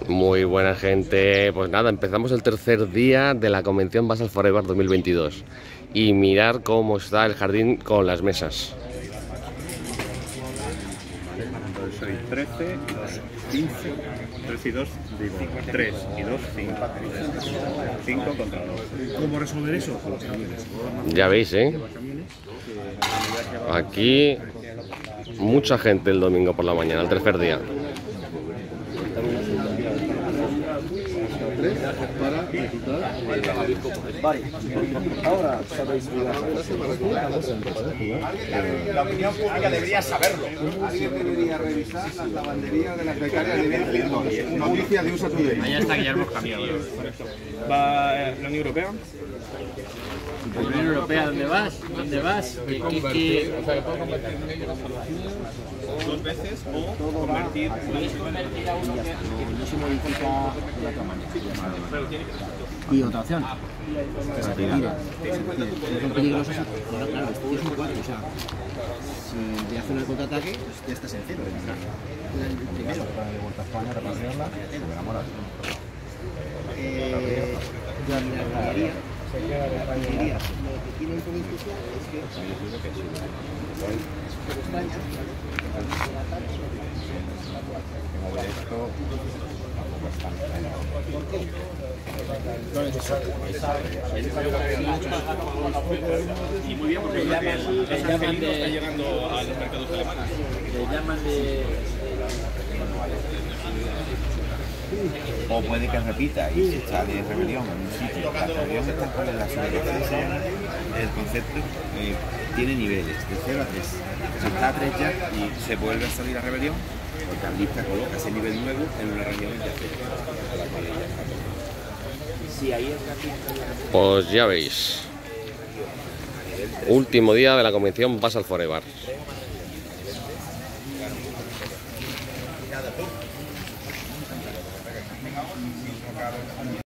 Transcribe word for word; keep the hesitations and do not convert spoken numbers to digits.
Muy buena gente, pues nada, empezamos el tercer día de la convención Basal Forever dos mil veintidós y mirar cómo está el jardín con las mesas. Entonces soy trece, dos, quince, tres y dos, digo, tres y dos, cinco. cinco contra dos. ¿Cómo resolver eso? Con los camiones. Ya veis, ¿eh? Aquí mucha gente el domingo por la mañana, el tercer día. Para reclutar. Ahora sabéis La opinión pública debería saberlo. Alguien debería revisar las lavanderías de las becarias de Bien. Noticia de uso tuyo. Allá está que ya hemos cambiado. ¿Va la Unión Europea? La Unión Europea, ¿dónde vas? ¿Dónde vas? ¿Qué, qué, qué? Dos veces o convertir una No se modifica de otra manera. Y otra opción. Que se retire. Es peligroso. Claro, claro, esto es un cuatro. O sea, si te hace un contraataque, pues ya estás en cero. El primero. Eh, yo la artillería. La artillería. Lo que tiene un poco especial es que por España, ¿por qué? Y muy bien, porque el angelino está llegando a los mercados alemanes. Le llaman de... O puede que repita y si está de rebelión en un sitio, la rebelión está con la sublevación, el concepto eh, tiene niveles, de cero a tres. Si está a tres ya y se vuelve a salir a rebelión, el carlista coloca ese nivel nuevo en una región de cero. Si ahí es la Pues ya veis. Último día de la convención Basal Forever.